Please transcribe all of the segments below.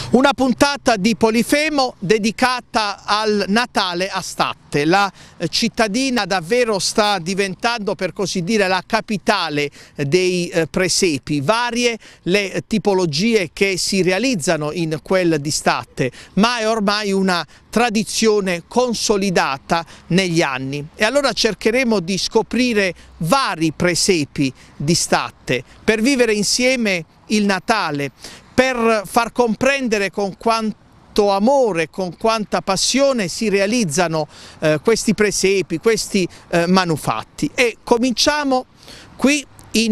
Una puntata di Polifemo dedicata al Natale a Statte. La cittadina davvero sta diventando, per così dire, la capitale dei presepi, varie le tipologie che si realizzano in quel di Statte, ma è ormai una tradizione consolidata negli anni. E allora cercheremo di scoprire vari presepi di Statte per vivere insieme il Natale, per far comprendere con quanto amore, con quanta passione si realizzano questi presepi, questi manufatti. E cominciamo qui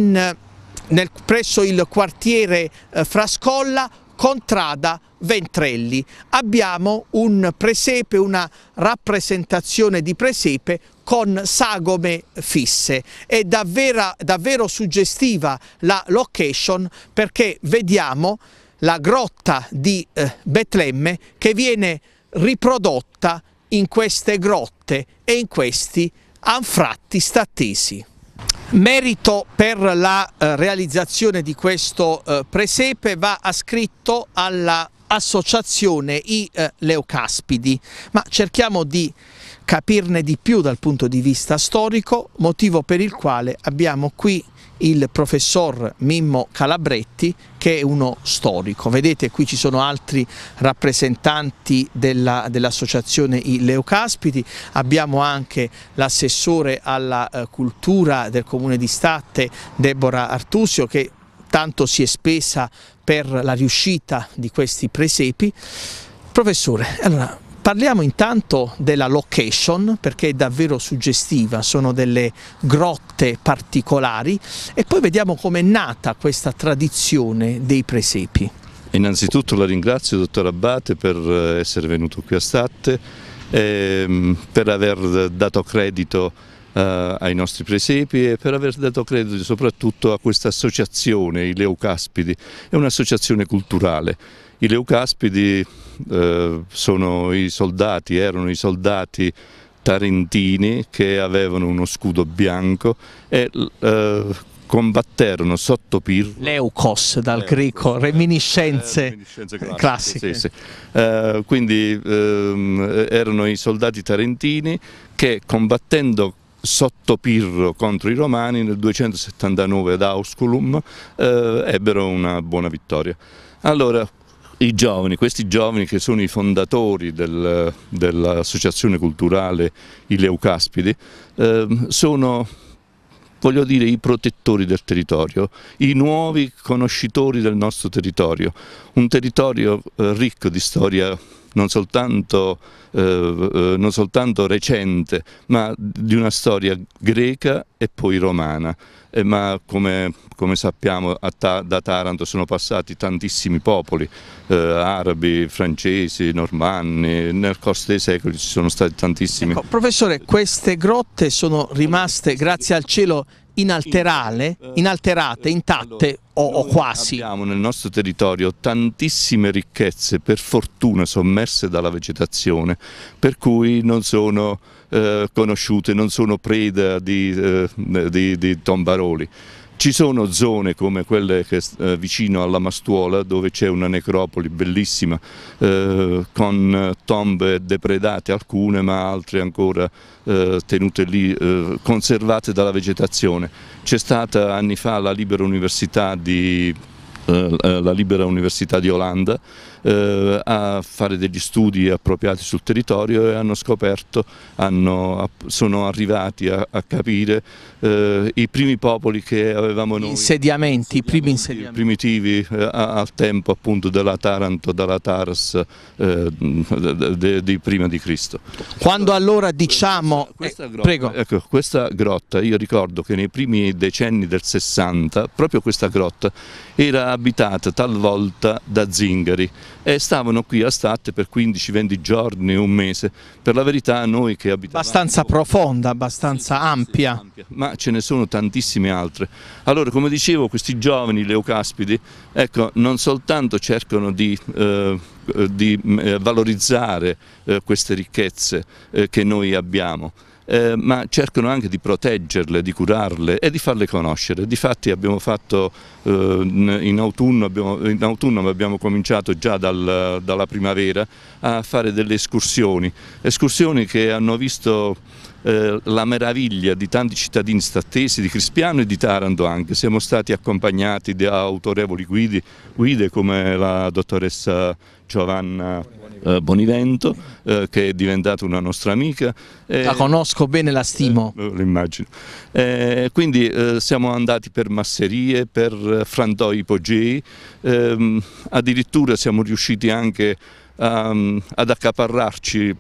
presso il quartiere Frascolla, Contrada Ventrelli. Abbiamo un presepe, una rappresentazione di presepe con sagome fisse. È davvero suggestiva la location, perché vediamo la grotta di Betlemme che viene riprodotta in queste grotte e in questi anfratti stattesi. Merito per la realizzazione di questo presepe va ascritto alla associazione I Leucaspidi, ma cerchiamo di capirne di più dal punto di vista storico, motivo per il quale abbiamo qui il professor Mimmo Calabretti, che è uno storico. Vedete, qui ci sono altri rappresentanti dell'associazione I Leucaspidi, abbiamo anche l'assessore alla cultura del comune di Statte, Deborah Artusio, che tanto si è spesa per la riuscita di questi presepi. Professore, allora parliamo intanto della location, perché è davvero suggestiva, sono delle grotte particolari, e poi vediamo com'è nata questa tradizione dei presepi. Innanzitutto la ringrazio, dottor Abate, per essere venuto qui a Statte, per aver dato credito ai nostri presepi e per aver dato credito soprattutto a questa associazione, I Leucaspidi. È un'associazione culturale. I Leucaspidi erano i soldati tarentini che avevano uno scudo bianco e combatterono sotto Pirro. Leukos dal greco, reminiscenze classiche. Sì. Quindi erano i soldati tarentini che, combattendo sotto Pirro contro i Romani nel 279 ad Ausculum, ebbero una buona vittoria. Allora, questi giovani che sono i fondatori dell'associazione culturale I Leucaspidi, sono, voglio dire, i protettori del territorio, i nuovi conoscitori del nostro territorio, un territorio ricco di storia non soltanto recente, ma di una storia greca e poi romana. Ma come sappiamo da Taranto sono passati tantissimi popoli, arabi, francesi, normanni, nel corso dei secoli ci sono stati tantissimi. Ecco, professore, queste grotte sono rimaste, grazie al cielo, inalterate, intatte o quasi. Abbiamo nel nostro territorio tantissime ricchezze, per fortuna sommerse dalla vegetazione, per cui non sono conosciute, non sono preda di tombaroli. Ci sono zone come quelle vicino alla Mastuola, dove c'è una necropoli bellissima, con tombe depredate alcune, ma altre ancora tenute lì, conservate dalla vegetazione. C'è stata anni fa la Libera Università di Olanda a fare degli studi appropriati sul territorio, e hanno scoperto, sono arrivati a capire i primi popoli che avevamo noi, i primi insediamenti primitivi al tempo appunto della Taranto, dalla Taras di prima di Cristo. Quando allora diciamo prego. Ecco, questa grotta, io ricordo che nei primi decenni del 60 proprio questa grotta era abitata talvolta da zingari, e stavano qui a Statte per 15-20 giorni, un mese. Per la verità noi che abitavamo... Abbastanza profonda, abbastanza ampia. Ma ce ne sono tantissime altre. Allora, come dicevo, questi giovani Leucaspidi, ecco, non soltanto cercano di valorizzare queste ricchezze che noi abbiamo, ma cercano anche di proteggerle, di curarle e di farle conoscere. Difatti abbiamo fatto in autunno abbiamo cominciato già dalla primavera a fare delle escursioni che hanno visto la meraviglia di tanti cittadini stattesi, di Crispiano e di Taranto anche. Siamo stati accompagnati da autorevoli guide come la dottoressa Giovanna Bonivento, che è diventata una nostra amica. La conosco bene, la stimo. L'immagino. Quindi siamo andati per masserie, per frantoi ipogei, addirittura siamo riusciti anche ad accaparrarci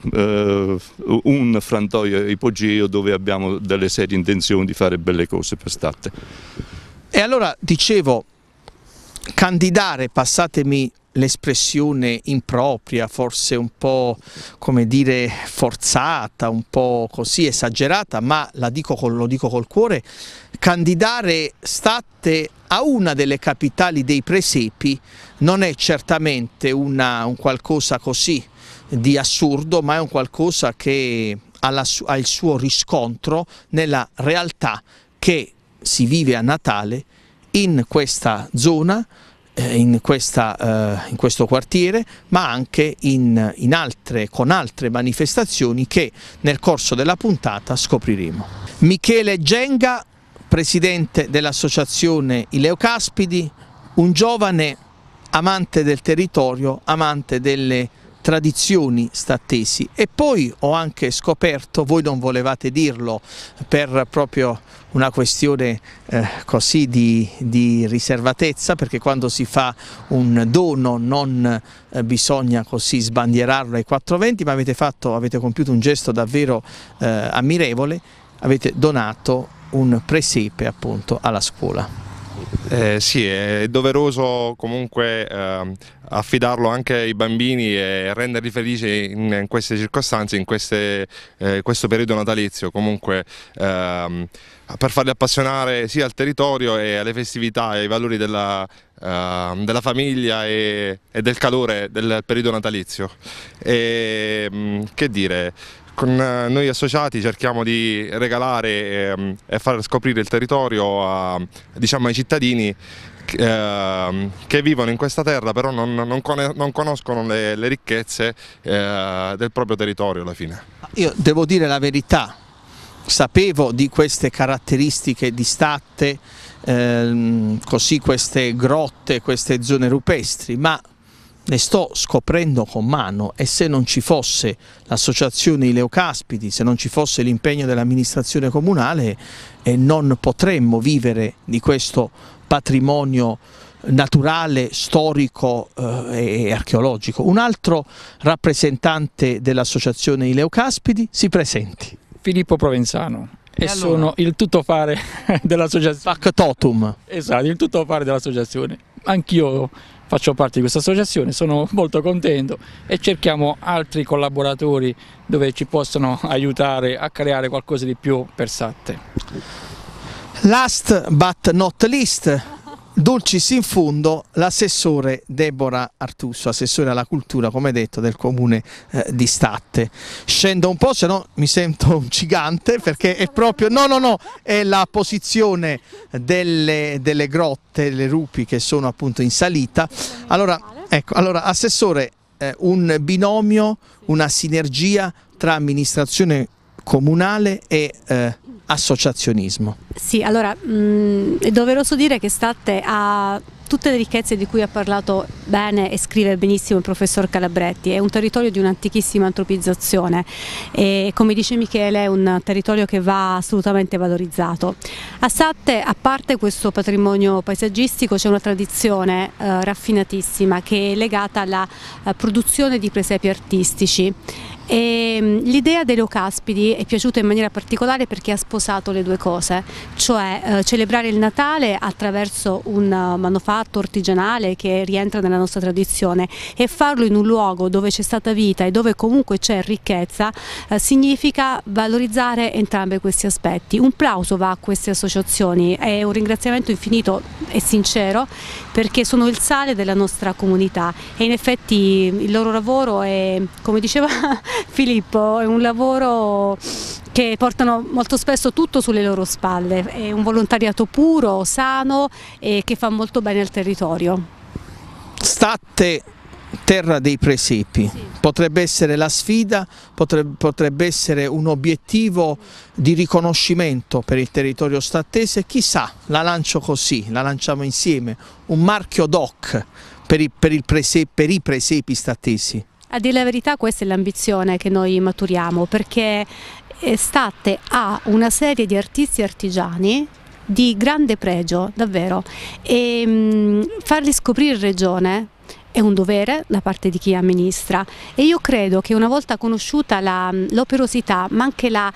un frantoio ipogeo dove abbiamo delle serie intenzioni di fare belle cose per Statte. E allora dicevo, candidare, passatemi l'espressione impropria, forse un po', come dire, forzata, un po' così esagerata, ma lo dico col cuore, candidare Statte a una delle capitali dei presepi non è certamente un qualcosa così di assurdo, ma è un qualcosa che ha il suo riscontro nella realtà che si vive a Natale in questa zona, in questo quartiere, ma anche con altre manifestazioni che nel corso della puntata scopriremo. Michele Genga, presidente dell'associazione I Leucaspidi, un giovane amante del territorio, amante delle tradizioni stattesi, e poi ho anche scoperto, voi non volevate dirlo per proprio una questione così di riservatezza, perché quando si fa un dono non bisogna così sbandierarlo ai 420, ma avete compiuto un gesto davvero ammirevole, avete donato un presepe appunto alla scuola. Sì, è doveroso comunque affidarlo anche ai bambini e renderli felici in queste circostanze, in questo periodo natalizio, comunque per farli appassionare sia al territorio e alle festività e ai valori della famiglia e del calore del periodo natalizio. Che dire, con noi associati cerchiamo di regalare e far scoprire il territorio diciamo, ai cittadini che vivono in questa terra, però non conoscono le ricchezze del proprio territorio alla fine. Io devo dire la verità, sapevo di queste caratteristiche di Statte, così queste grotte, queste zone rupestri, ma ne sto scoprendo con mano, e se non ci fosse l'associazione I Leucaspidi, se non ci fosse l'impegno dell'amministrazione comunale, non potremmo vivere di questo patrimonio naturale, storico e archeologico. Un altro rappresentante dell'associazione I Leucaspidi, si presenti. Filippo Provenzano. E allora, sono il tuttofare dell'associazione. Factotum. Esatto, il tuttofare dell'associazione. Anch'io faccio parte di questa associazione, sono molto contento e cerchiamo altri collaboratori dove ci possono aiutare a creare qualcosa di più per Statte. Last but not least, dulcis in fundo, l'assessore Deborah Artuso, assessore alla cultura, come detto, del comune di Statte. Scendo un po', se no mi sento un gigante, perché è proprio, è la posizione delle grotte, le rupi che sono appunto in salita. Allora, ecco, assessore, un binomio, una sinergia tra amministrazione comunale e associazionismo. Sì, allora è doveroso dire che Statte ha tutte le ricchezze di cui ha parlato bene e scrive benissimo il professor Calabretti. È un territorio di un'antichissima antropizzazione e, come dice Michele, è un territorio che va assolutamente valorizzato. A Statte, a parte questo patrimonio paesaggistico, c'è una tradizione raffinatissima che è legata alla produzione di presepi artistici. L'idea dei Leucaspidi è piaciuta in maniera particolare perché ha sposato le due cose, cioè celebrare il Natale attraverso un manufatto artigianale che rientra nella nostra tradizione, e farlo in un luogo dove c'è stata vita e dove comunque c'è ricchezza significa valorizzare entrambi questi aspetti. Un plauso va a queste associazioni e un ringraziamento infinito e sincero, perché sono il sale della nostra comunità e in effetti il loro lavoro è, come diceva Filippo, è un lavoro che portano molto spesso tutto sulle loro spalle. È un volontariato puro, sano e che fa molto bene al territorio. Statte terra dei presepi, sì. Potrebbe essere la sfida, potrebbe essere un obiettivo di riconoscimento per il territorio stattese, chissà, la lancio così, la lanciamo insieme, un marchio DOC per i presepi stattesi. A dire la verità questa è l'ambizione che noi maturiamo, perché Statte ha una serie di artisti e artigiani di grande pregio, davvero, e farli scoprire in regione è un dovere da parte di chi amministra, e io credo che una volta conosciuta l'operosità ma anche la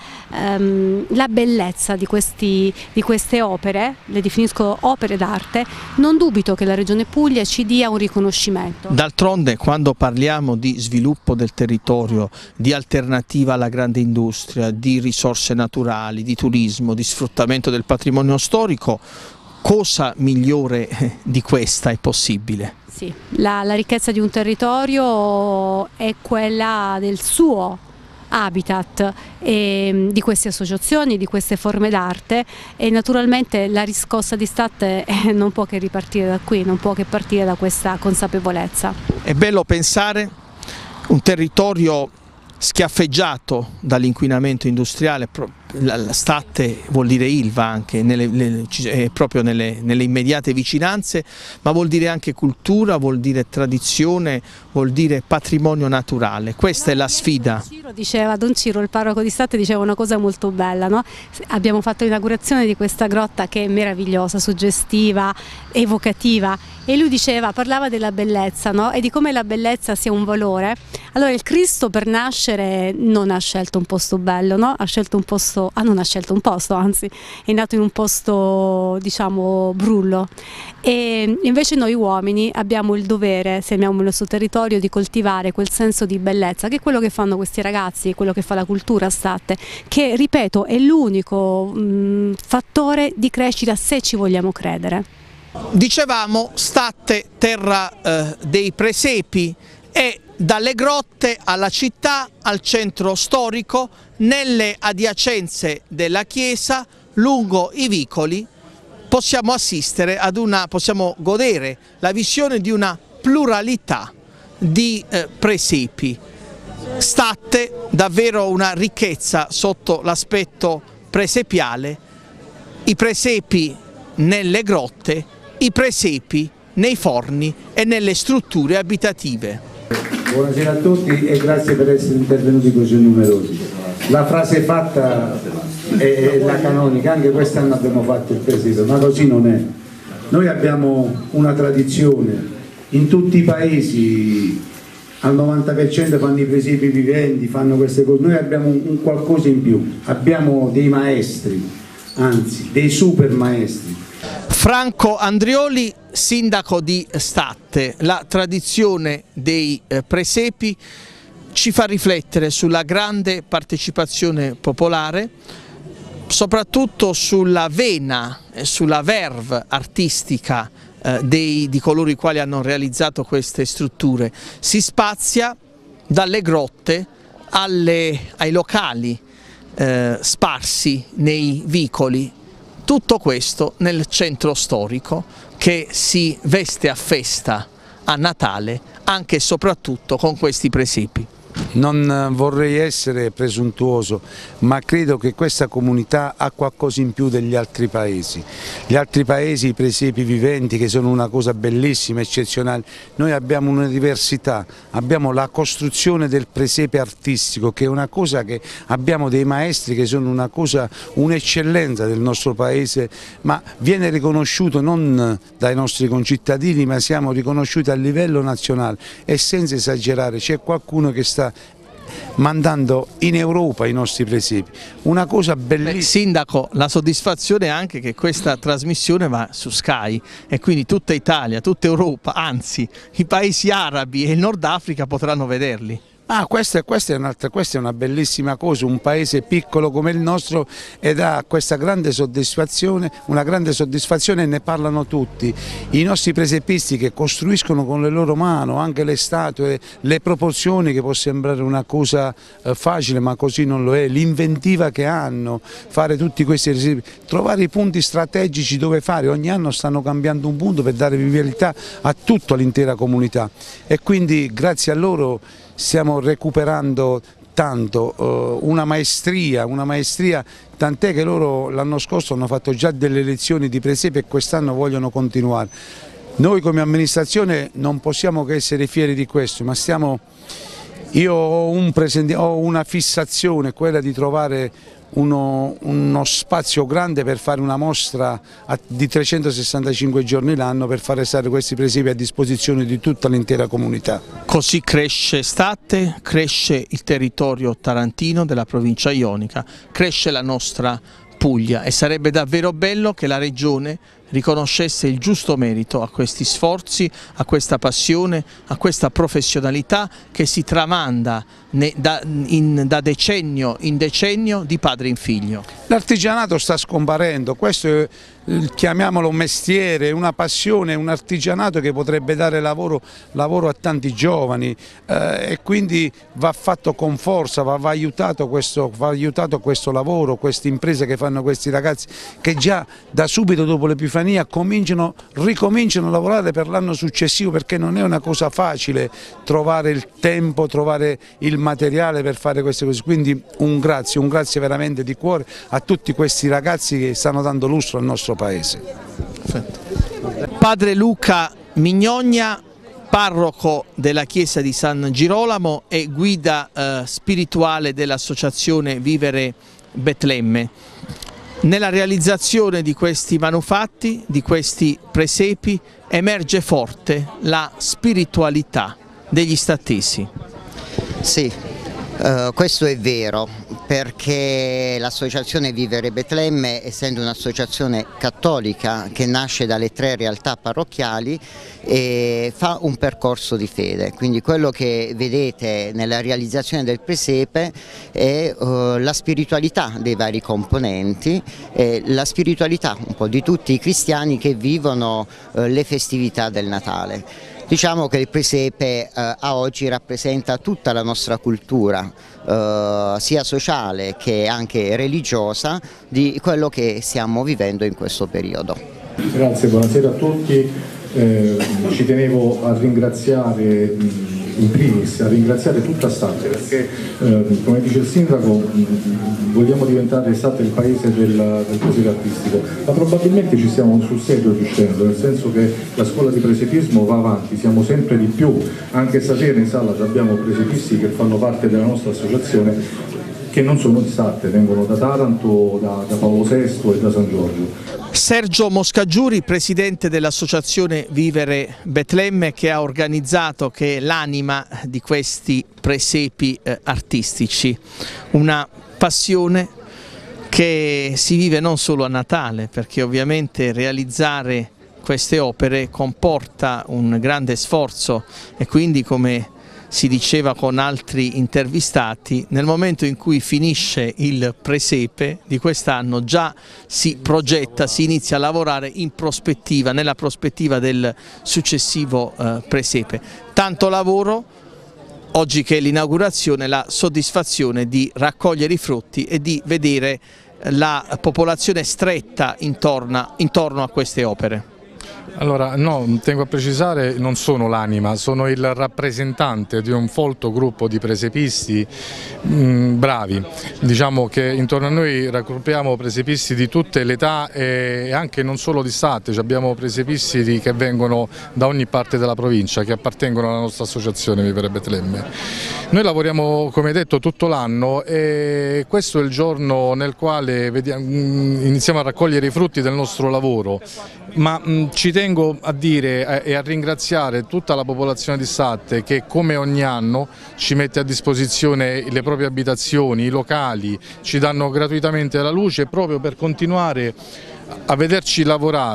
bellezza di queste opere, le definisco opere d'arte, non dubito che la Regione Puglia ci dia un riconoscimento. D'altronde, quando parliamo di sviluppo del territorio, di alternativa alla grande industria, di risorse naturali, di turismo, di sfruttamento del patrimonio storico, cosa migliore di questa è possibile? Sì, la ricchezza di un territorio è quella del suo habitat, e di queste associazioni, di queste forme d'arte, e naturalmente la riscossa di Statte non può che ripartire da qui, non può che partire da questa consapevolezza. È bello pensare un territorio schiaffeggiato dall'inquinamento industriale. La Statte vuol dire Ilva anche, proprio nelle immediate vicinanze, ma vuol dire anche cultura, vuol dire tradizione, vuol dire patrimonio naturale. Questa è la sfida. Don Ciro, il parroco di Statte, diceva una cosa molto bella, no? Abbiamo fatto l'inaugurazione di questa grotta che è meravigliosa, suggestiva, evocativa, e lui parlava della bellezza, no? E di come la bellezza sia un valore. Allora il Cristo per nascere non ha scelto un posto bello, no? Ha scelto un posto, non ha scelto un posto, anzi è nato in un posto, diciamo, brullo, e invece noi uomini abbiamo il dovere, se amiamo il nostro territorio, di coltivare quel senso di bellezza, che è quello che fanno questi ragazzi, quello che fa la cultura a Statte, che, ripeto, è l'unico fattore di crescita se ci vogliamo credere. Dicevamo, Statte terra dei presepi, e dalle grotte alla città, al centro storico, nelle adiacenze della chiesa, lungo i vicoli, possiamo godere la visione di una pluralità di presepi. Statte davvero una ricchezza sotto l'aspetto presepiale, i presepi nelle grotte, i presepi nei forni e nelle strutture abitative. Buonasera a tutti e grazie per essere intervenuti così numerosi. La frase fatta è la canonica, anche quest'anno abbiamo fatto il presepe, ma così non è. Noi abbiamo una tradizione, in tutti i paesi al 90% fanno i presepi viventi, fanno queste cose. Noi abbiamo un qualcosa in più, abbiamo dei maestri, anzi dei super maestri. Franco Andrioli, sindaco di Statte. La tradizione dei presepi ci fa riflettere sulla grande partecipazione popolare, soprattutto sulla vena e sulla verve artistica di coloro i quali hanno realizzato queste strutture. Si spazia dalle grotte ai locali sparsi nei vicoli. Tutto questo nel centro storico che si veste a festa a Natale anche e soprattutto con questi presepi. Non vorrei essere presuntuoso, ma credo che questa comunità ha qualcosa in più degli altri paesi. Gli altri paesi, i presepi viventi, che sono una cosa bellissima, eccezionale, noi abbiamo una diversità, abbiamo la costruzione del presepe artistico, che è una cosa che abbiamo dei maestri che sono una cosa, un'eccellenza del nostro paese, ma viene riconosciuto non dai nostri concittadini, ma siamo riconosciuti a livello nazionale, e senza esagerare c'è qualcuno che sta mandando in Europa i nostri presepi, una cosa bellissima. Sindaco, la soddisfazione è anche che questa trasmissione va su Sky e quindi tutta Italia, tutta Europa, anzi i paesi arabi e il Nord Africa potranno vederli. Questa è una bellissima cosa, un paese piccolo come il nostro ed ha questa grande soddisfazione, una grande soddisfazione, e ne parlano tutti. I nostri presepisti che costruiscono con le loro mani anche le statue, le proporzioni, che può sembrare una cosa facile ma così non lo è, l'inventiva che hanno, fare tutti questi esercizi, trovare i punti strategici dove fare, ogni anno stanno cambiando un punto per dare vivibilità a tutta l'intera comunità e quindi grazie a loro stiamo recuperando tanto, una maestria, tant'è che loro l'anno scorso hanno fatto già delle lezioni di presepe e quest'anno vogliono continuare. Noi come amministrazione non possiamo che essere fieri di questo, ma io ho una fissazione, quella di trovare uno spazio grande per fare una mostra di 365 giorni l'anno per fare stare questi presepi a disposizione di tutta l'intera comunità. Così cresce Statte, cresce il territorio tarantino della provincia ionica, cresce la nostra Puglia e sarebbe davvero bello che la Regione riconoscesse il giusto merito a questi sforzi, a questa passione, a questa professionalità che si tramanda da decennio in decennio di padre in figlio. L'artigianato sta scomparendo, questo è, chiamiamolo mestiere, una passione, un artigianato che potrebbe dare lavoro a tanti giovani e quindi va fatto con forza, va aiutato questo lavoro, queste imprese che fanno questi ragazzi che già da subito dopo l'Epifania ricominciano a lavorare per l'anno successivo, perché non è una cosa facile trovare il tempo, trovare il materiale per fare queste cose, quindi un grazie veramente di cuore a tutti questi ragazzi che stanno dando lustro al nostro paese. Padre Luca Mignogna, parroco della chiesa di San Girolamo e guida spirituale dell'associazione Vivere Betlemme. Nella realizzazione di questi manufatti, di questi presepi, emerge forte la spiritualità degli stattesi. Sì, questo è vero, perché l'associazione Vivere Betlemme, essendo un'associazione cattolica che nasce dalle 3 realtà parrocchiali, fa un percorso di fede, quindi quello che vedete nella realizzazione del presepe è la spiritualità dei vari componenti, la spiritualità un po' di tutti i cristiani che vivono le festività del Natale. Diciamo che il presepe a oggi rappresenta tutta la nostra cultura, sia sociale che anche religiosa, di quello che stiamo vivendo in questo periodo. Grazie, buonasera a tutti. Ci tenevo a ringraziare in primis, a ringraziare tutta Statte, perché come dice il sindaco vogliamo diventare Statte il paese del presepe artistico, ma probabilmente ci stiamo sul serio riuscendo, nel senso che la scuola di presepismo va avanti, siamo sempre di più, anche stasera in sala abbiamo presepisti che fanno parte della nostra associazione che non sono di Statte, vengono da Taranto, da Paolo VI e da San Giorgio. Sergio Moscaggiuri, presidente dell'associazione Vivere Betlemme, che ha organizzato, che è l'anima di questi presepi artistici, una passione che si vive non solo a Natale, perché ovviamente realizzare queste opere comporta un grande sforzo e quindi, come si diceva con altri intervistati, nel momento in cui finisce il presepe di quest'anno già si progetta, si inizia a lavorare in prospettiva, nella prospettiva del successivo presepe. Tanto lavoro, oggi che è l'inaugurazione, la soddisfazione di raccogliere i frutti e di vedere la popolazione stretta intorno a queste opere. Allora, no, tengo a precisare, non sono l'anima, sono il rappresentante di un folto gruppo di presepisti bravi. Diciamo che intorno a noi raggruppiamo presepisti di tutte le età e anche non solo di Statte, abbiamo presepisti che vengono da ogni parte della provincia, che appartengono alla nostra associazione Vivere Betlemme. Noi lavoriamo, come detto, tutto l'anno e questo è il giorno nel quale iniziamo a raccogliere i frutti del nostro lavoro, ma ci tengo a dire e a ringraziare tutta la popolazione di Statte che come ogni anno ci mette a disposizione le proprie abitazioni, i locali, ci danno gratuitamente la luce proprio per continuare a vederci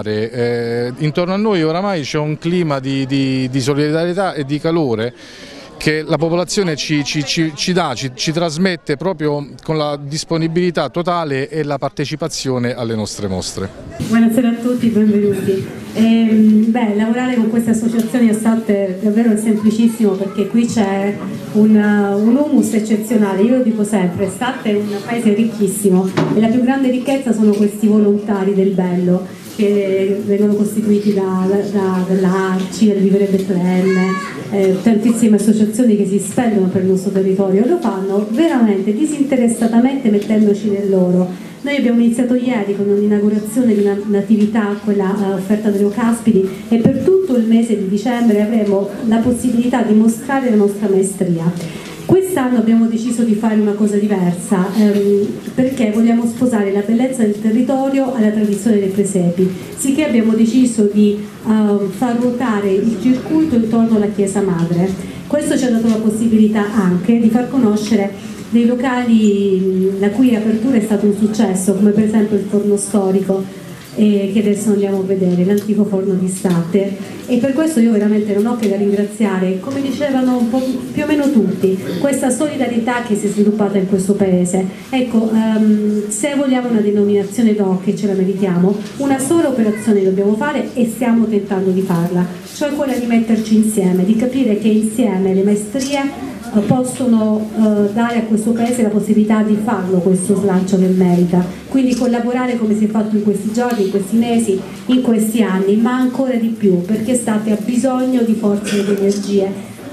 lavorare. Intorno a noi oramai c'è un clima di solidarietà e di calore che la popolazione ci trasmette proprio con la disponibilità totale e la partecipazione alle nostre mostre. Buonasera a tutti, benvenuti. Lavorare con queste associazioni a Statte davvero è semplicissimo, perché qui c'è un humus eccezionale. Io lo dico sempre, Statte è un paese ricchissimo e la più grande ricchezza sono questi volontari del bello, che vengono costituiti dall'Arci, del Vivere Betlemme, tantissime associazioni che si spendono per il nostro territorio e lo fanno veramente disinteressatamente, mettendoci nel loro. Noi abbiamo iniziato ieri con un'inaugurazione di un'attività, quella offerta dalle Ocaspidi, e per tutto il mese di dicembre avremo la possibilità di mostrare la nostra maestria. Quest'anno abbiamo deciso di fare una cosa diversa, perché vogliamo sposare la bellezza del territorio alla tradizione dei presepi, sicché abbiamo deciso di far ruotare il circuito intorno alla Chiesa Madre. Questo ci ha dato la possibilità anche di far conoscere dei locali la cui apertura è stato un successo, come per esempio il Forno Storico, che adesso andiamo a vedere, l'antico forno di Statte, e per questo io veramente non ho che da ringraziare, come dicevano un po' più o meno tutti, questa solidarietà che si è sviluppata in questo paese. Ecco, se vogliamo una denominazione DOC, e ce la meritiamo, una sola operazione dobbiamo fare e stiamo tentando di farla, cioè quella di metterci insieme, di capire che insieme le maestrie possono dare a questo paese la possibilità di farlo questo slancio che merita, quindi collaborare come si è fatto in questi giorni, in questi mesi, in questi anni, ma ancora di più, perché Statte ha bisogno di forze e di energie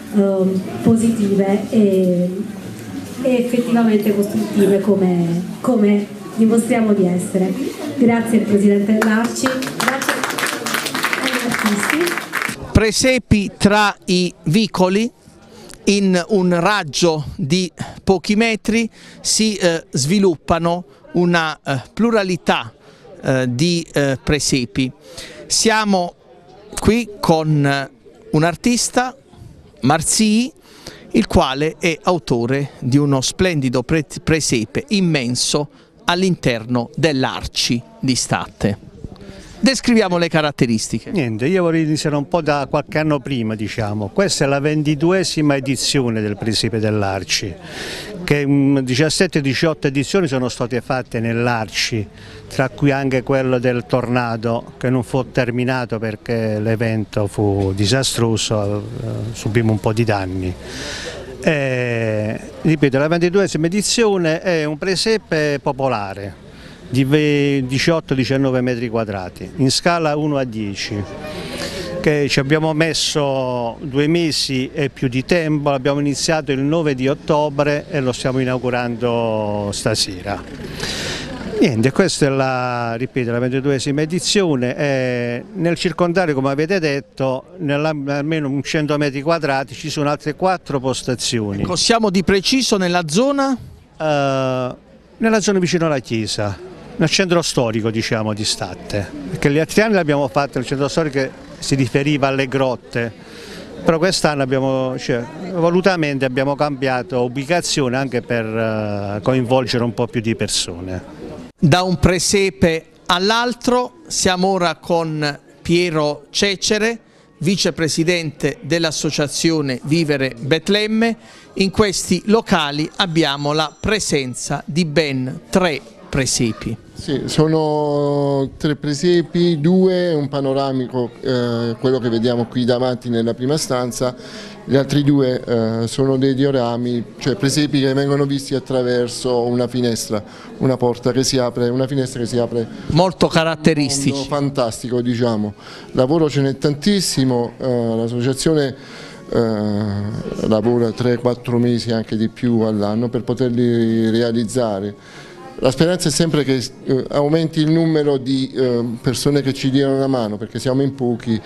positive e effettivamente costruttive, come dimostriamo di essere. Grazie al Presidente dell'Arci, grazie agli artisti. Presepi tra i vicoli. In un raggio di pochi metri si sviluppano una pluralità di presepi. Siamo qui con un artista, Marzii, il quale è autore di uno splendido presepe immenso all'interno dell'Arci di Statte. Descriviamo le caratteristiche. Niente, io vorrei iniziare un po' da qualche anno prima, diciamo. Questa è la 22esima edizione del Presepe dell'Arci, che 17 e 18 edizioni sono state fatte nell'Arci, tra cui anche quello del tornado, che non fu terminato perché l'evento fu disastroso, subimmo un po' di danni. Ripeto, la 22esima edizione è un presepe popolare di 18-19 metri quadrati, in scala 1 a 10, che ci abbiamo messo 2 mesi e più di tempo, l'abbiamo iniziato il 9 di ottobre e lo stiamo inaugurando stasera. Niente, questa è la 22esima edizione, nel circondario, come avete detto, almeno 100 metri quadrati ci sono altre 4 postazioni. Ecco, siamo di preciso nella zona? Nella zona vicino alla chiesa. Nel centro storico, diciamo, di Statte, perché gli altri anni l'abbiamo fatto nel centro storico che si riferiva alle grotte, però quest'anno volutamente abbiamo cambiato ubicazione anche per coinvolgere un po' più di persone. Da un presepe all'altro siamo ora con Piero Cecere, vicepresidente dell'associazione Vivere Betlemme. In questi locali abbiamo la presenza di ben 3 presepi. Sì, sono 3 presepi, 2 un panoramico, quello che vediamo qui davanti nella prima stanza, gli altri 2 sono dei diorami, cioè presepi che vengono visti attraverso una finestra, una porta che si apre, una finestra che si apre. Molto caratteristici. Un mondo fantastico, diciamo. Lavoro ce n'è tantissimo, l'associazione lavora 3-4 mesi, anche di più all'anno, per poterli realizzare. La speranza è sempre che aumenti il numero di persone che ci diano una mano, perché siamo in pochi,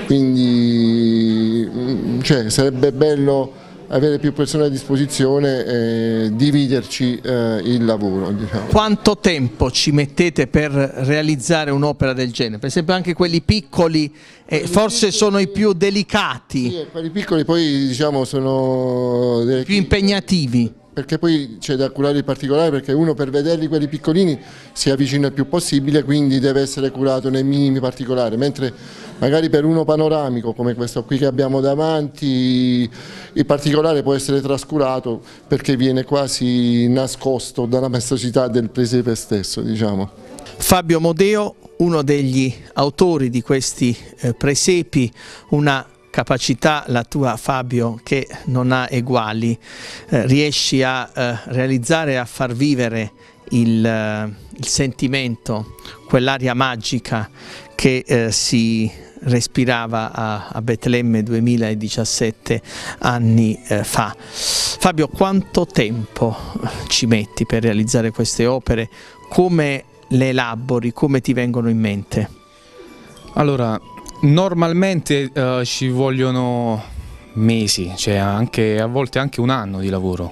quindi sarebbe bello avere più persone a disposizione e dividerci il lavoro. Diciamo. Quanto tempo ci mettete per realizzare un'opera del genere? Per esempio anche quelli piccoli forse sono i più delicati. Sì, quelli piccoli poi diciamo sono più impegnativi. perché poi c'è da curare il particolare, perché uno per vederli quelli piccolini si avvicina il più possibile, quindi deve essere curato nei minimi particolari, mentre magari per uno panoramico come questo qui che abbiamo davanti il particolare può essere trascurato perché viene quasi nascosto dalla maestosità del presepe stesso, diciamo. Fabio Modeo, uno degli autori di questi presepi, una capacità, la tua Fabio, che non ha eguali, riesci a realizzare, a far vivere il sentimento, quell'aria magica che si respirava a Betlemme 2017 anni fa. Fabio, quanto tempo ci metti per realizzare queste opere? Come le elabori? Come ti vengono in mente? Allora, normalmente ci vogliono mesi, cioè a volte anche un anno di lavoro.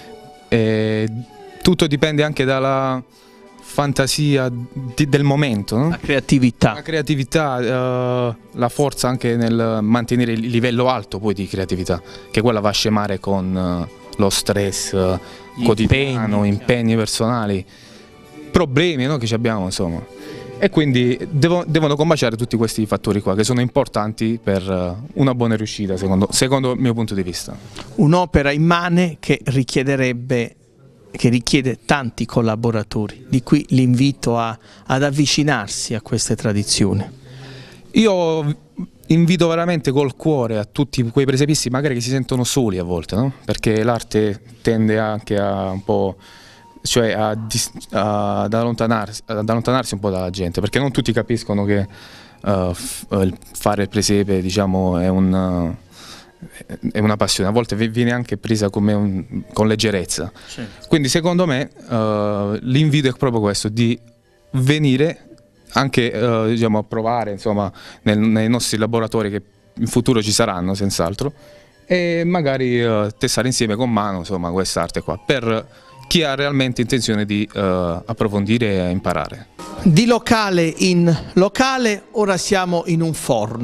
Tutto dipende anche dalla fantasia del momento, no? La creatività. La creatività, la forza anche nel mantenere il livello alto poi di creatività, che quella va a scemare con lo stress quotidiano, impegni personali, problemi, no, che abbiamo, insomma. E quindi devono combaciare tutti questi fattori qua che sono importanti per una buona riuscita secondo il mio punto di vista. Un'opera immane che richiede tanti collaboratori, di qui l'invito ad avvicinarsi a queste tradizioni. Io invito veramente col cuore a tutti quei presepisti magari che si sentono soli a volte, no? Perché l'arte tende anche a un po', cioè ad allontanarsi un po' dalla gente, perché non tutti capiscono che fare il presepe, diciamo, è una passione, a volte viene anche presa come con leggerezza. Certo. Quindi secondo me l'invito è proprio questo, di venire anche diciamo, a provare, insomma, nei nostri laboratori che in futuro ci saranno senz'altro, e magari testare insieme con mano, insomma, quest'arte qua, per chi ha realmente intenzione di approfondire e imparare. Di locale in locale, ora siamo in un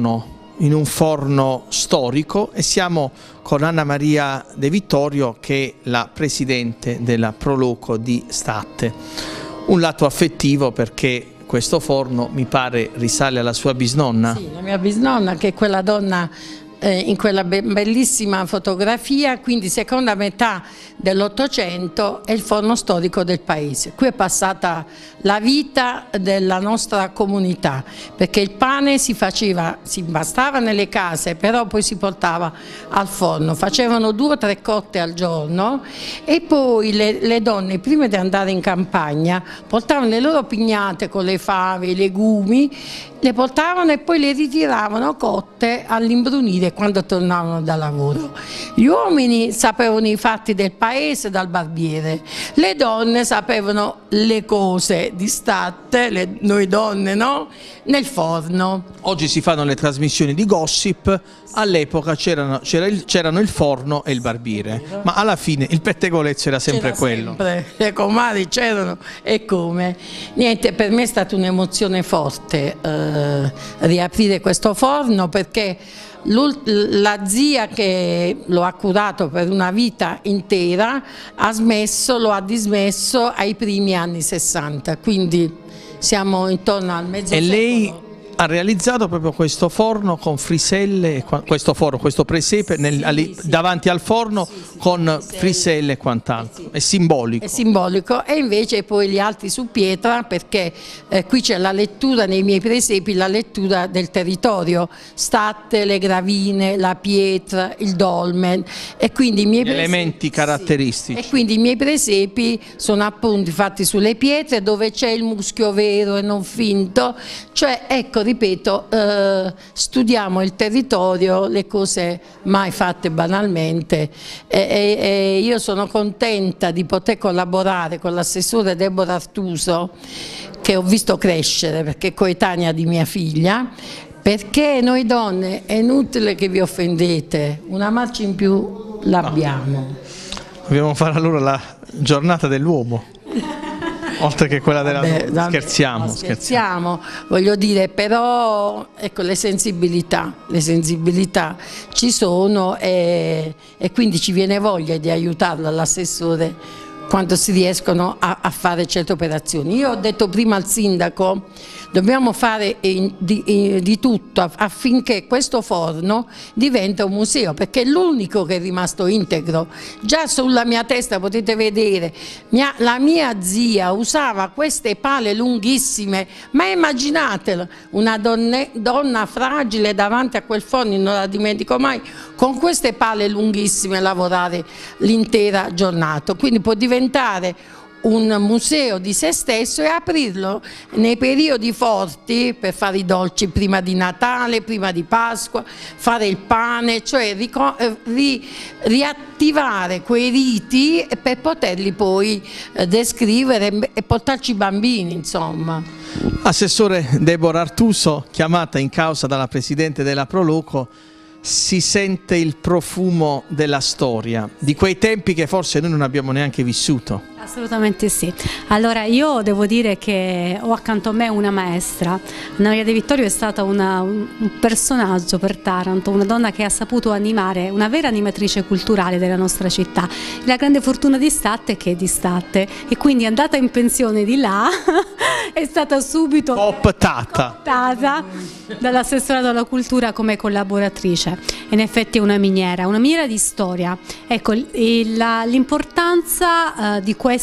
forno storico e siamo con Anna Maria De Vittorio, che è la presidente della Proloco di Statte. Un lato affettivo perché questo forno mi pare risale alla sua bisnonna. Sì, la mia bisnonna, che è quella donna in quella bellissima fotografia, quindi seconda metà dell'800 è il forno storico del paese. Qui è passata la vita della nostra comunità, perché il pane si impastava nelle case, però poi si portava al forno, facevano 2 o 3 cotte al giorno, e poi le donne prima di andare in campagna portavano le loro pignate con le fave, i legumi, le portavano e poi le ritiravano cotte all'imbrunire quando tornavano da lavoro. Gli uomini sapevano i fatti del paese dal barbiere, le donne sapevano le cose di Statte, noi donne, no? Nel forno. Oggi si fanno le trasmissioni di gossip, all'epoca c'erano il forno e il barbiere, ma alla fine il pettegolezzo era sempre quello. Sempre. Le comari c'erano, e come. Niente, per me è stata un'emozione forte riaprire questo forno, perché la zia che lo ha curato per una vita intera lo ha dismesso ai primi anni 60, quindi siamo intorno al mezzo secolo. E lei ha realizzato proprio questo forno con friselle, questo presepe davanti al forno, con friselle e quant'altro. È simbolico. È simbolico, e invece poi gli altri su pietra, perché qui c'è la lettura nei miei presepi, la lettura del territorio, Statte, le gravine, la pietra, il dolmen, e quindi i miei elementi caratteristici. E quindi i miei presepi sono appunto fatti sulle pietre, dove c'è il muschio vero e non finto, cioè ecco, ripeto, studiamo il territorio, le cose mai fatte banalmente, e io sono contenta di poter collaborare con l'assessore Deborah Artuso, che ho visto crescere perché è coetanea di mia figlia, perché noi donne è inutile che vi offendete, una marcia in più l'abbiamo. Dobbiamo fare allora la giornata dell'uomo. Oltre che quella della donna, scherziamo. Scherziamo, voglio dire, però ecco, le sensibilità ci sono e quindi ci viene voglia di aiutarla l'assessore quando si riescono a fare certe operazioni. Io ho detto prima al sindaco, dobbiamo fare di tutto affinché questo forno diventa un museo, perché è l'unico che è rimasto integro. Già sulla mia testa potete vedere, la mia zia usava queste pale lunghissime, ma immaginatelo, una donna fragile davanti a quel forno, non la dimentico mai, con queste pale lunghissime lavorare l'intera giornata, quindi può diventare un museo di se stesso e aprirlo nei periodi forti per fare i dolci prima di Natale, prima di Pasqua, fare il pane, cioè riattivare quei riti per poterli poi descrivere e portarci i bambini, insomma. Assessore Deborah Artuso, chiamata in causa dalla Presidente della Proloco, si sente il profumo della storia, di quei tempi che forse noi non abbiamo neanche vissuto. Assolutamente sì. Allora io devo dire che ho accanto a me una maestra. Anna Maria De Vittorio è stata un personaggio per Taranto, una donna che ha saputo animare, una vera animatrice culturale della nostra città. La grande fortuna di Statte è che è di Statte e quindi è andata in pensione di là, è stata subito cooptata dall'assessorato alla cultura come collaboratrice. In effetti è una miniera di storia. Ecco, l'importanza di questa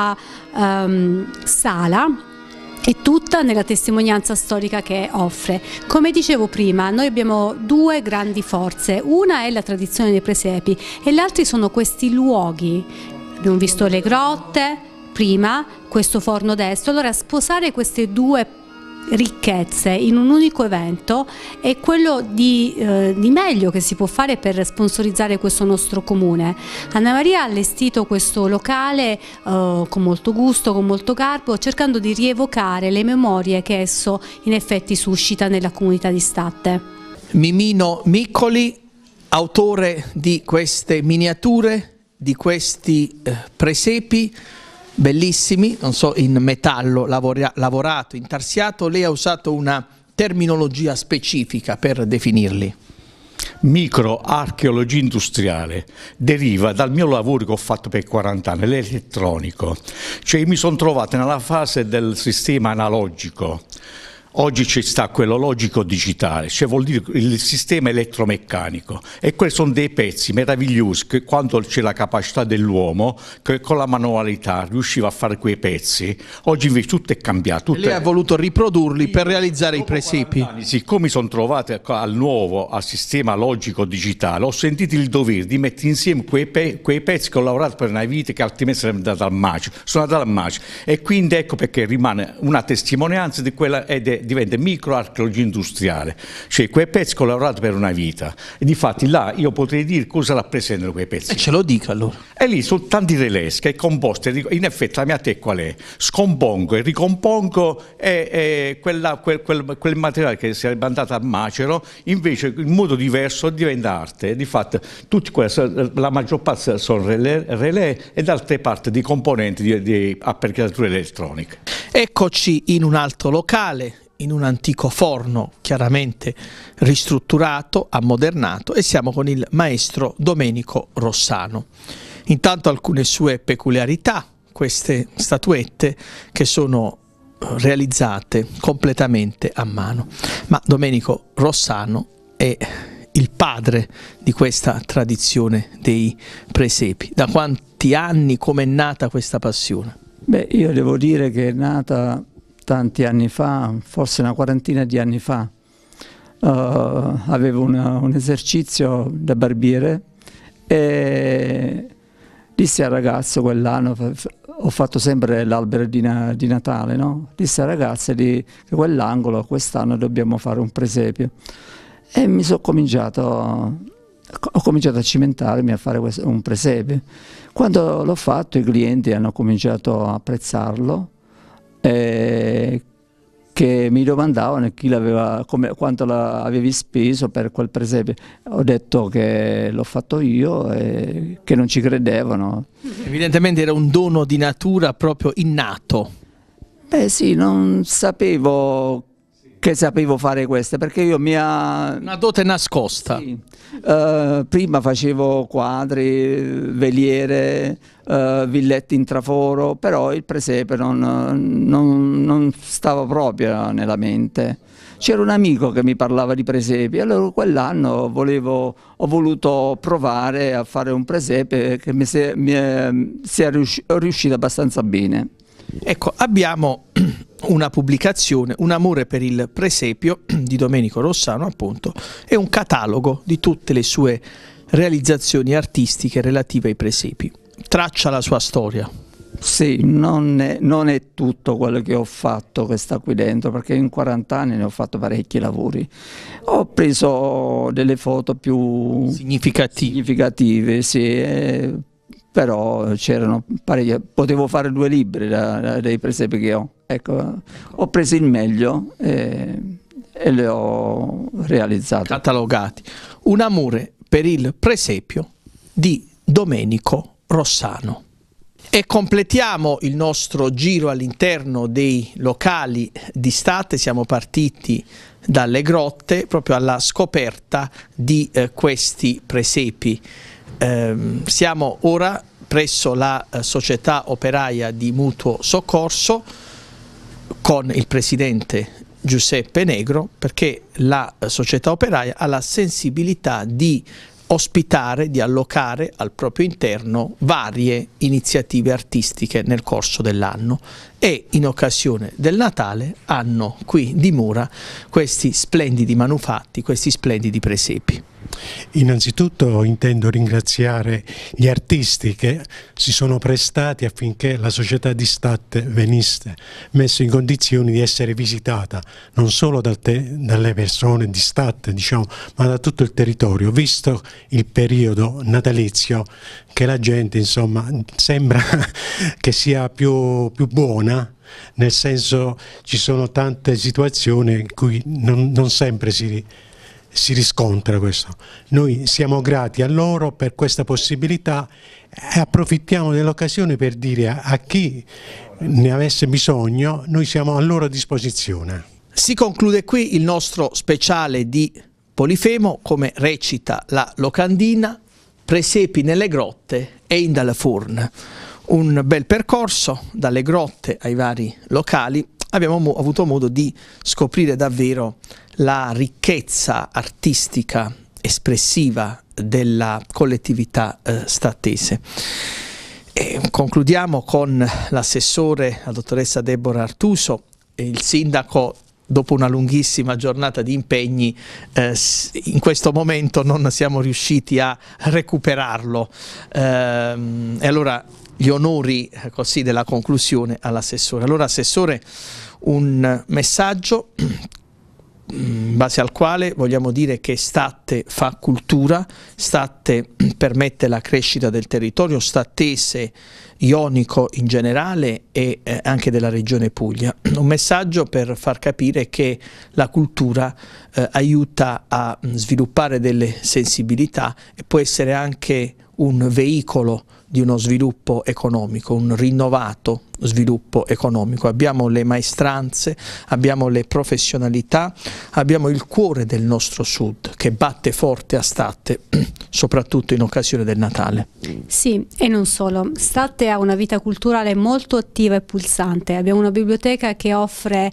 sala è tutta nella testimonianza storica che offre. Come dicevo prima, noi abbiamo due grandi forze, una è la tradizione dei presepi e gli altri sono questi luoghi. Abbiamo visto le grotte prima, questo forno destro, allora sposare queste due ricchezze in un unico evento è quello di meglio che si può fare per sponsorizzare questo nostro comune. Anna Maria ha allestito questo locale con molto gusto, con molto garbo, cercando di rievocare le memorie che esso in effetti suscita nella comunità di Statte. Mimino Miccoli, autore di queste miniature, di questi presepi bellissimi, non so, in metallo lavorato, intarsiato. Lei ha usato una terminologia specifica per definirli. Microarcheologia industriale deriva dal mio lavoro che ho fatto per 40 anni, l'elettronico. Cioè mi sono trovato nella fase del sistema analogico. Oggi ci sta quello logico-digitale, cioè vuol dire il sistema elettromeccanico, e quelli sono dei pezzi meravigliosi che quando c'è la capacità dell'uomo, che con la manualità riusciva a fare quei pezzi. Oggi invece tutto è cambiato. Lei ha voluto riprodurli per realizzare i presepi. Siccome mi sono trovato al sistema logico-digitale, ho sentito il dovere di mettere insieme quei pezzi che ho lavorato per una vita che altrimenti sarebbe andato al macio. Sono andato al macio e quindi ecco perché rimane una testimonianza di quella diventa microarcheologia industriale, cioè quei pezzi che ho lavorato per una vita, e difatti là io potrei dire cosa rappresentano quei pezzi. E ce lo dica allora. E lì sono tanti relais che è composto, in effetti la mia tecnica qual è? Scompongo e ricompongo quel materiale che sarebbe andato al macero, invece in modo diverso diventa arte. Difatti la maggior parte sono relais e d'altre parti di componenti di apparecchiature elettroniche. Eccoci in un altro locale, in un antico forno chiaramente ristrutturato, ammodernato, e siamo con il maestro Domenico Rossano. Intanto alcune sue peculiarità, queste statuette che sono realizzate completamente a mano. Ma Domenico Rossano è il padre di questa tradizione dei presepi. Da quanti anni, com'è nata questa passione? Beh, io devo dire che è nata tanti anni fa, forse una quarantina di anni fa. Avevo un esercizio da barbiere e dissi al ragazzo quell'anno, ho fatto sempre l'albero di Natale, no? Dissi al ragazzo che quell'angolo quest'anno dobbiamo fare un presepio, e ho cominciato a cimentarmi a fare un presepio. Quando l'ho fatto i clienti hanno cominciato a apprezzarlo, che mi domandavano quanto avevi speso per quel presepio. Ho detto che l'ho fatto io e che non ci credevano. Evidentemente era un dono di natura proprio innato. Beh sì, non sapevo che sapevo fare questo, perché io una dote nascosta. Sì. Prima facevo quadri, veliere, villetti in traforo, però il presepe non stava proprio nella mente. C'era un amico che mi parlava di presepi, allora quell'anno ho voluto provare a fare un presepe che mi sia riuscito abbastanza bene. Ecco, abbiamo una pubblicazione, Un amore per il presepio di Domenico Rossano, appunto, e un catalogo di tutte le sue realizzazioni artistiche relative ai presepi. Traccia la sua storia. Sì, non è tutto quello che ho fatto che sta qui dentro, perché in 40 anni ne ho fatto parecchi lavori. Ho preso delle foto più significative, sì, però c'erano parecchie, potevo fare 2 libri dei presepi che ho. Ecco, ho preso il meglio e le ho realizzate. Catalogati. Un amore per il presepio di Domenico Rossano. E completiamo il nostro giro all'interno dei locali di Statte. Siamo partiti dalle grotte proprio alla scoperta di questi presepi. Siamo ora presso la società operaia di mutuo soccorso con il presidente Giuseppe Negro, perché la società operaia ha la sensibilità di ospitare, di allocare al proprio interno varie iniziative artistiche nel corso dell'anno, e in occasione del Natale hanno qui di Mura questi splendidi manufatti, questi splendidi presepi. Innanzitutto intendo ringraziare gli artisti che si sono prestati affinché la società di Statte venisse messa in condizioni di essere visitata non solo dalle persone di Statte, diciamo, ma da tutto il territorio, visto il periodo natalizio, che la gente insomma sembra che sia più buona, nel senso ci sono tante situazioni in cui non sempre si riscontra questo. Noi siamo grati a loro per questa possibilità e approfittiamo dell'occasione per dire a chi ne avesse bisogno, noi siamo a loro disposizione. Si conclude qui il nostro speciale di Polifemo, come recita la locandina: presepi nelle grotte e in dalle furne. Un bel percorso dalle grotte ai vari locali. Abbiamo avuto modo di scoprire davvero la ricchezza artistica espressiva della collettività stattese. E concludiamo con l'assessore, la dottoressa Deborah Artuso, e il sindaco. Dopo una lunghissima giornata di impegni, in questo momento non siamo riusciti a recuperarlo, e allora gli onori così della conclusione all'assessore. Allora, assessore, un messaggio in base al quale vogliamo dire che Statte fa cultura, Statte permette la crescita del territorio stattese, ionico in generale e anche della regione Puglia. Un messaggio per far capire che la cultura aiuta a sviluppare delle sensibilità e può essere anche un veicolo di uno sviluppo economico, un rinnovato sviluppo economico. Abbiamo le maestranze, abbiamo le professionalità, abbiamo il cuore del nostro sud che batte forte a Statte, soprattutto in occasione del Natale. Sì, e non solo. Statte ha una vita culturale molto attiva e pulsante. Abbiamo una biblioteca che offre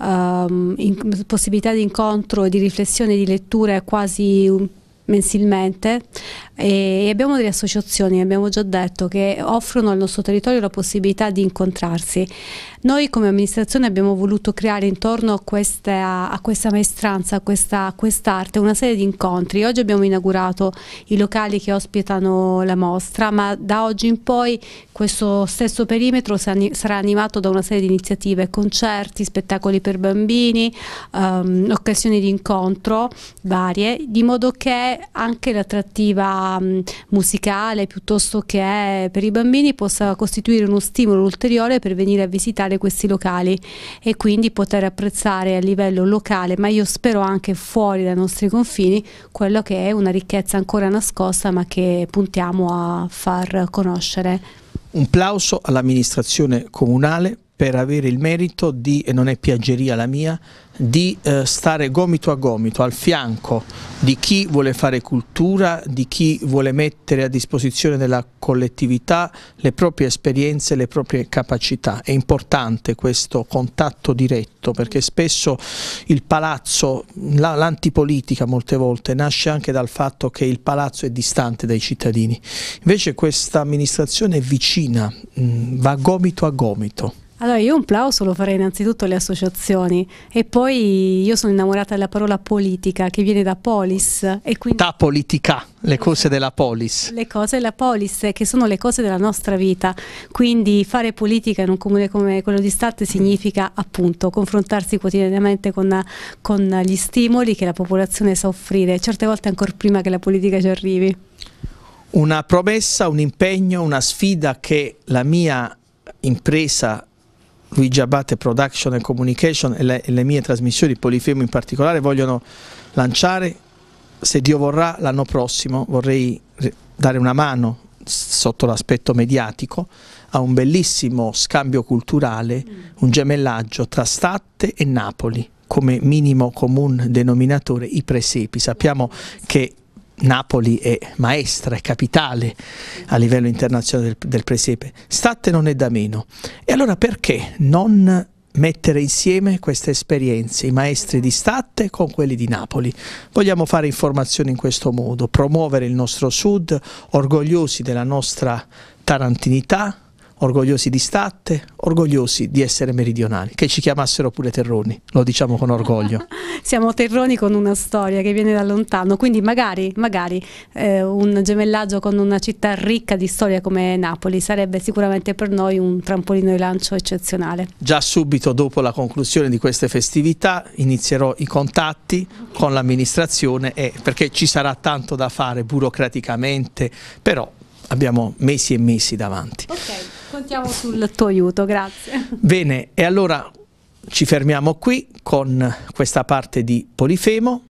possibilità di incontro e di riflessione, di letture quasi mensilmente, e abbiamo delle associazioni, abbiamo già detto, che offrono al nostro territorio la possibilità di incontrarsi. Noi come amministrazione abbiamo voluto creare intorno a questa maestranza, a quest'arte, una serie di incontri. Oggi abbiamo inaugurato i locali che ospitano la mostra, ma da oggi in poi questo stesso perimetro sarà animato da una serie di iniziative, concerti, spettacoli per bambini, occasioni di incontro varie, di modo che anche l'attrattiva musicale piuttosto che per i bambini possa costituire uno stimolo ulteriore per venire a visitare questi locali e quindi poter apprezzare a livello locale, ma io spero anche fuori dai nostri confini, quello che è una ricchezza ancora nascosta ma che puntiamo a far conoscere. Un plauso all'amministrazione comunale per avere il merito di, e non è piaggeria la mia, di stare gomito a gomito al fianco di chi vuole fare cultura, di chi vuole mettere a disposizione della collettività le proprie esperienze, le proprie capacità. È importante questo contatto diretto, perché spesso il palazzo, l'antipolitica molte volte nasce anche dal fatto che il palazzo è distante dai cittadini. Invece questa amministrazione è vicina, va gomito a gomito. Allora io un plauso lo farei innanzitutto alle associazioni, e poi io sono innamorata della parola politica, che viene da polis, e quindi ta politica, le cose della polis. Le cose della polis, che sono le cose della nostra vita, quindi fare politica in un comune come quello di Statte significa appunto confrontarsi quotidianamente con gli stimoli che la popolazione sa offrire, certe volte ancora prima che la politica ci arrivi. Una promessa, un impegno, una sfida che la mia impresa Luigi Abate Production and Communication e le mie trasmissioni, Polifemo in particolare, vogliono lanciare. Se Dio vorrà, l'anno prossimo vorrei dare una mano sotto l'aspetto mediatico a un bellissimo scambio culturale, un gemellaggio tra Statte e Napoli, come minimo comune denominatore i presepi. Sappiamo che Napoli è maestra, è capitale a livello internazionale del presepe. Statte non è da meno. E allora perché non mettere insieme queste esperienze, i maestri di Statte con quelli di Napoli? Vogliamo fare informazione in questo modo, promuovere il nostro sud, orgogliosi della nostra tarantinità, orgogliosi di Statte, orgogliosi di essere meridionali, che ci chiamassero pure terroni, lo diciamo con orgoglio. Siamo terroni con una storia che viene da lontano, quindi magari un gemellaggio con una città ricca di storia come Napoli sarebbe sicuramente per noi un trampolino di lancio eccezionale. Già subito dopo la conclusione di queste festività inizierò i contatti con l'amministrazione, perché ci sarà tanto da fare burocraticamente, però abbiamo mesi e mesi davanti. Ok, contiamo sul tuo aiuto, grazie. Bene, e allora ci fermiamo qui con questa parte di Polifemo.